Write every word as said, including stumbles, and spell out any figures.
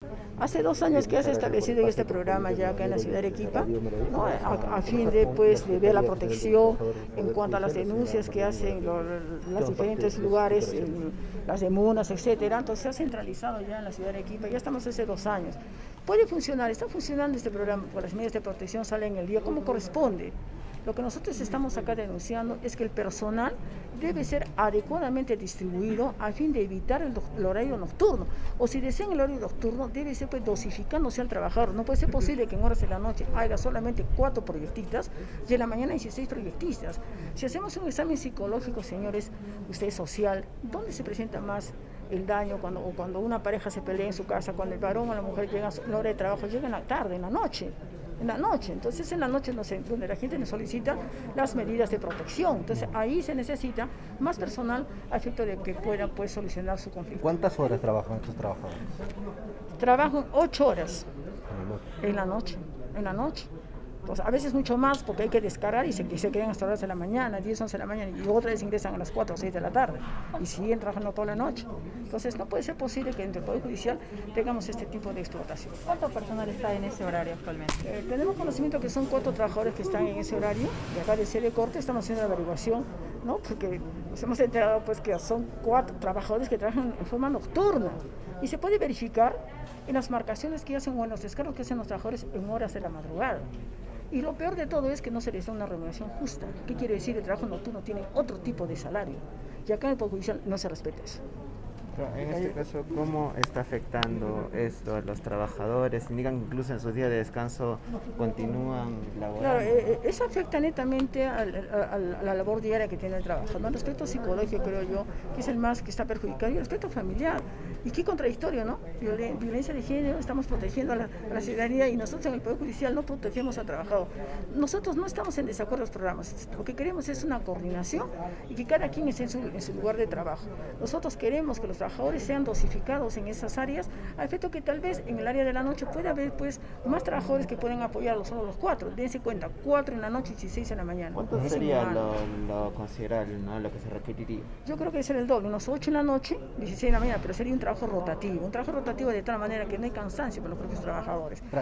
Hace dos años que has establecido este programa ya acá en la ciudad de Arequipa, ¿no? a, a fin de, pues, de ver la protección en cuanto a las denuncias que hacen los, los diferentes lugares, en, las demunas, etcétera. Entonces se ha centralizado ya en la ciudad de Arequipa, ya estamos hace dos años. Puede funcionar, está funcionando este programa, porque las medidas de protección salen el día como corresponde. Lo que nosotros estamos acá denunciando es que el personal debe ser adecuadamente distribuido a fin de evitar el, el horario nocturno. O si desean el horario nocturno, debe ser pues dosificándose al trabajador. No puede ser posible que en horas de la noche haya solamente cuatro proyectistas y en la mañana dieciséis proyectistas. Si hacemos un examen psicológico, señores, usted es social, ¿dónde se presenta más el daño cuando, o cuando una pareja se pelea en su casa, cuando el varón o la mujer llega a la hora de trabajo, llega en la tarde, en la noche? En la noche, entonces en la noche no sé, donde la gente nos solicita las medidas de protección, entonces ahí se necesita más personal a efecto de que puedan pues solucionar su conflicto. ¿Cuántas horas trabajan estos trabajadores? Trabajan ocho horas en la noche, en la noche. Entonces, a veces mucho más porque hay que descargar y se, y se quedan hasta horas de la mañana, diez, once de la mañana, y otra vez ingresan a las cuatro o seis de la tarde y siguen trabajando toda la noche. Entonces no puede ser posible que entre el Poder Judicial tengamos este tipo de explotación. ¿Cuánto personal está en ese horario actualmente? Eh, tenemos conocimiento que son cuatro trabajadores que están en ese horario, de acá de Sede Corte estamos haciendo la averiguación, ¿no? Porque nos hemos enterado pues que son cuatro trabajadores que trabajan en forma nocturna y se puede verificar en las marcaciones que hacen o en los descargos que hacen los trabajadores en horas de la madrugada. Y lo peor de todo es que no se les da una remuneración justa. ¿Qué quiere decir? El trabajo nocturno tiene otro tipo de salario. Y acá en el Poder Judicial no se respeta eso. En este caso, ¿cómo está afectando esto a los trabajadores? Indican que incluso en sus días de descanso continúan laborando. Claro, eh, eso afecta netamente a, a, a la labor diaria que tiene el trabajador. El aspecto psicológico, creo yo, que es el más que está perjudicado, y el aspecto familiar. Y qué contradictorio, ¿no? Violen, violencia de género, estamos protegiendo a la, a la ciudadanía y nosotros en el Poder Judicial no protegemos al trabajador. Nosotros no estamos en desacuerdo con los programas. Lo que queremos es una coordinación y que cada quien esté en su, en su lugar de trabajo. Nosotros queremos que los trabajadores sean dosificados en esas áreas, a efecto que tal vez en el área de la noche pueda haber pues más trabajadores que puedan apoyarlos, solo los cuatro. Dense cuenta, cuatro en la noche y dieciséis en la mañana. ¿Cuánto sería lo, lo considerable, ¿no? Lo que se requeriría? Yo creo que debe ser el doble, unos ocho en la noche, dieciséis en la mañana, pero sería un trabajo rotativo, un trabajo rotativo de tal manera que no hay cansancio para los propios trabajadores.